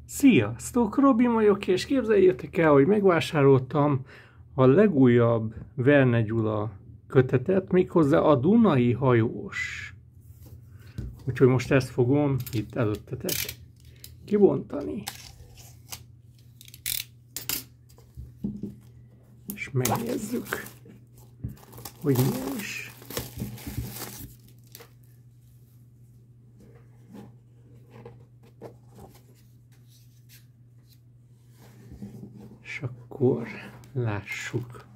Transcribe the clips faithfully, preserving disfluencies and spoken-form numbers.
Sziasztok, Robi vagyok, és képzeljétek el, hogy megvásároltam a legújabb Verne Gyula kötetet, méghozzá a Dunai hajós. Úgyhogy most ezt fogom itt előttetek kibontani. És megnézzük, hogy milyen is. És akkor lássuk.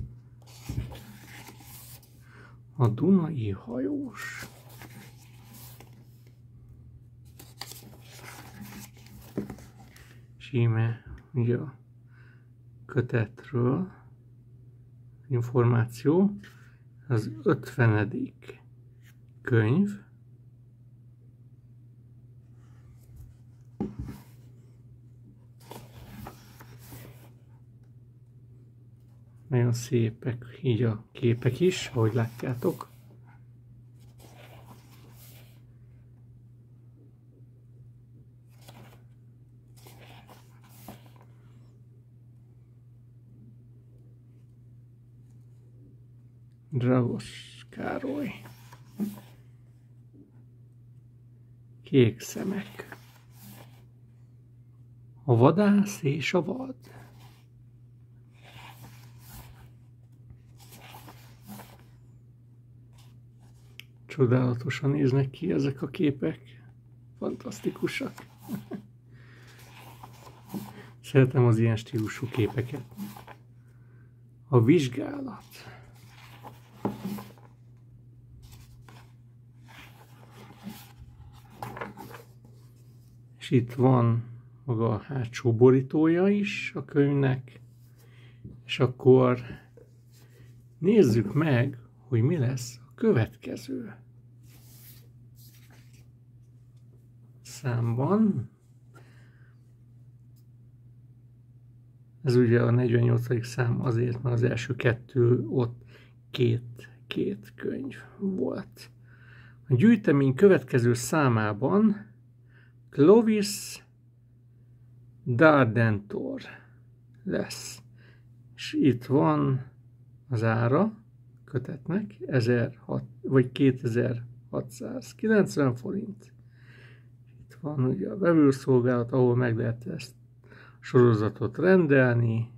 A Dunai hajós. És íme ugye a kötetről információ, az ötvenedik könyv. Nagyon szépek így a képek is, ahogy látjátok. Dragos Károly. Kék szemek. A vadász és a vad. Csodálatosan néznek ki ezek a képek. Fantasztikusak. Szeretem az ilyen stílusú képeket. A vizsgálat. És itt van maga a hátsó borítója is a könyvnek. És akkor nézzük meg, hogy mi lesz a következő számban. Ez ugye a negyvennyolcadik szám azért, mert az első kettő ott két, két könyv volt. A gyűjtemény következő számában Clovis Dardentor lesz. És itt van az ára kötetnek, ezerhat vagy kétezer-hatszázkilencven forint. Itt van ugye a vevőszolgálat, ahol meg lehet ezt a sorozatot rendelni,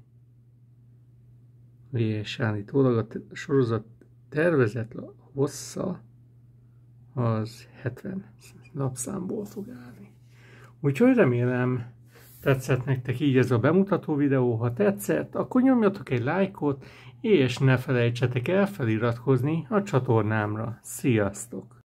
és állítólag a sorozat tervezett hossza az hetven lapszámból fog állni. Úgyhogy remélem tetszett nektek így ez a bemutató videó. Ha tetszett, akkor nyomjatok egy lájkot, és ne felejtsetek el feliratkozni a csatornámra. Sziasztok!